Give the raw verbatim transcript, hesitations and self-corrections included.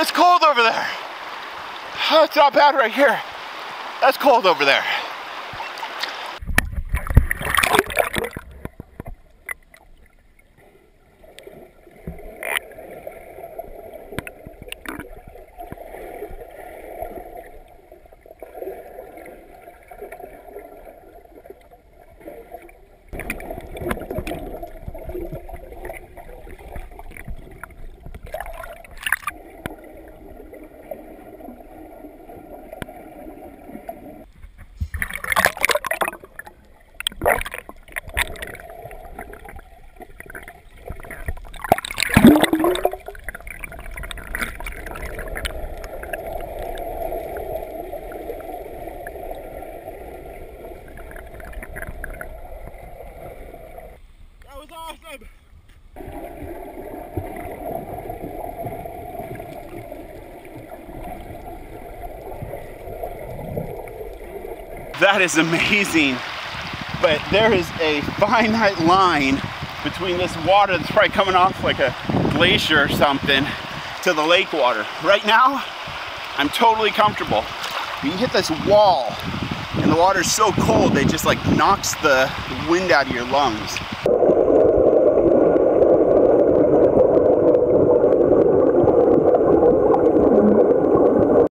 It's cold over there. Oh, it's not bad right here. That's cold over there. Awesome. That is amazing, but there is a finite line between this water that's probably coming off like a glacier or something to the lake water. Right now, I'm totally comfortable. You hit this wall and the water's so cold, it just like knocks the wind out of your lungs.